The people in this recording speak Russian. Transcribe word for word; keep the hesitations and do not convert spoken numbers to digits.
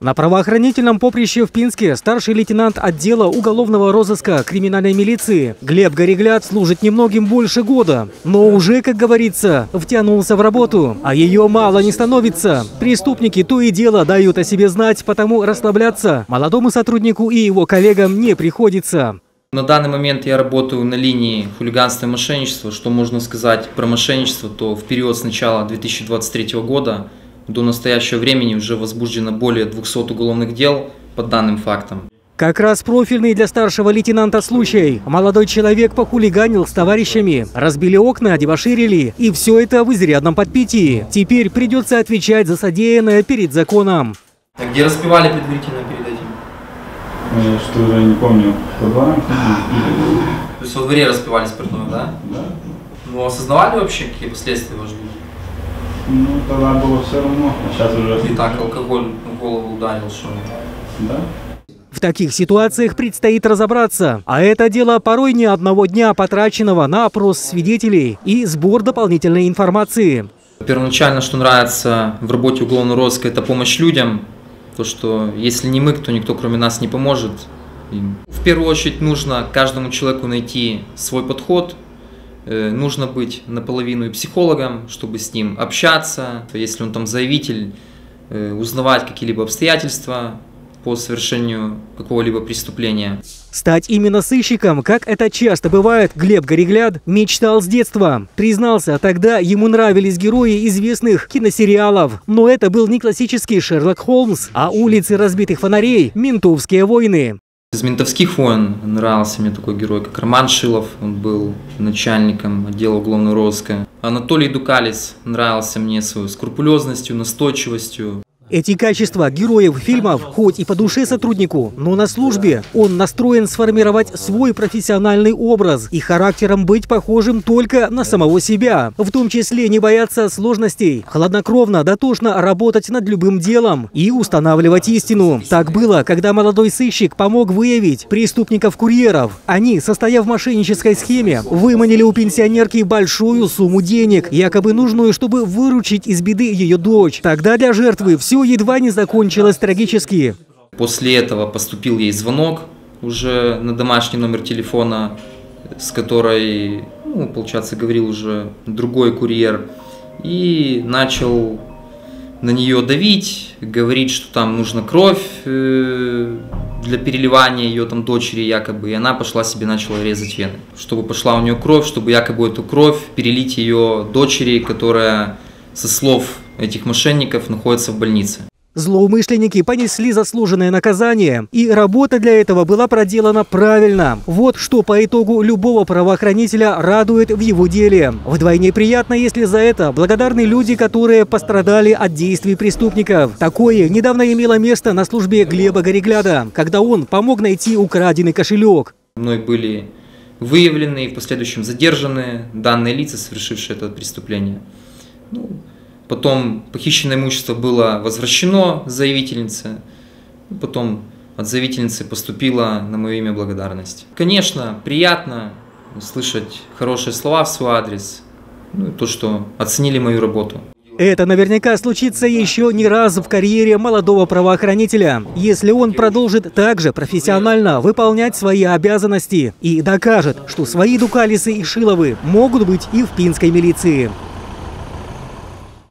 На правоохранительном поприще в Пинске старший лейтенант отдела уголовного розыска криминальной милиции Глеб Горегляд служит немногим больше года, но уже, как говорится, втянулся в работу, а ее мало не становится. Преступники то и дело дают о себе знать, потому расслабляться молодому сотруднику и его коллегам не приходится. На данный момент я работаю на линии хулиганства и мошенничества. Что можно сказать про мошенничество, то в период с начала две тысячи двадцать третьего года до настоящего времени уже возбуждено более двухсот уголовных дел по данным фактам. Как раз профильный для старшего лейтенанта случай. Молодой человек похулиганил с товарищами, разбили окна, дебоширили, и все это в изрядном подпитии. Теперь придется отвечать за содеянное перед законом. А где распивали предварительно перед этим? Я что уже не помню. По дворам? То есть во дворе распивали спиртное, да? Да. Ну, осознавали вообще, какие последствия вас ждут? Ну, тогда было все равно, а сейчас уже... И так алкоголь в голову ударил, что... Да. В таких ситуациях предстоит разобраться. А это дело порой не одного дня, потраченного на опрос свидетелей и сбор дополнительной информации. Первоначально, что нравится в работе уголовного розыска, это помощь людям. То, что если не мы, то никто кроме нас не поможет им. В первую очередь нужно каждому человеку найти свой подход. Нужно быть наполовину и психологом, чтобы с ним общаться. Если он там заявитель, узнавать какие-либо обстоятельства по совершению какого-либо преступления. Стать именно сыщиком, как это часто бывает, Глеб Горегляд мечтал с детства. Признался, тогда ему нравились герои известных киносериалов. Но это был не классический Шерлок Холмс, а улицы разбитых фонарей, ментовские войны. Из «Ментовских войн» нравился мне такой герой, как Роман Шилов. Он был начальником отдела уголовного розыска. Анатолий Дукалис нравился мне своей скрупулезностью, настойчивостью. Эти качества героев фильмов хоть и по душе сотруднику, но на службе он настроен сформировать свой профессиональный образ и характером быть похожим только на самого себя. В том числе не бояться сложностей, хладнокровно, дотошно работать над любым делом и устанавливать истину. Так было, когда молодой сыщик помог выявить преступников-курьеров. Они, состояв в мошеннической схеме, выманили у пенсионерки большую сумму денег, якобы нужную, чтобы выручить из беды ее дочь. Тогда для жертвы все едва не закончилось трагически. После этого поступил ей звонок уже на домашний номер телефона, с которой, ну, получается, говорил уже другой курьер, и начал на нее давить, говорить, что там нужна кровь для переливания ее там дочери якобы, и она пошла себе начала резать вены, чтобы пошла у нее кровь, чтобы якобы эту кровь перелить ее дочери, которая, со слов этих мошенников, находится в больнице. Злоумышленники понесли заслуженное наказание, и работа для этого была проделана правильно. Вот что по итогу любого правоохранителя радует в его деле. Вдвойне приятно, если за это благодарны люди, которые пострадали от действий преступников. Такое недавно имело место на службе Глеба Горегляда, когда он помог найти украденный кошелек. Мной были выявлены и в последующем задержаны данные лица, совершившие это преступление. Ну, потом похищенное имущество было возвращено заявительнице, потом от заявительницы поступила на мое имя благодарность. Конечно, приятно слышать хорошие слова в свой адрес, ну и то, что оценили мою работу. Это наверняка случится еще не раз в карьере молодого правоохранителя, если он продолжит также профессионально выполнять свои обязанности и докажет, что свои Дукалисы и Шиловы могут быть и в пинской милиции.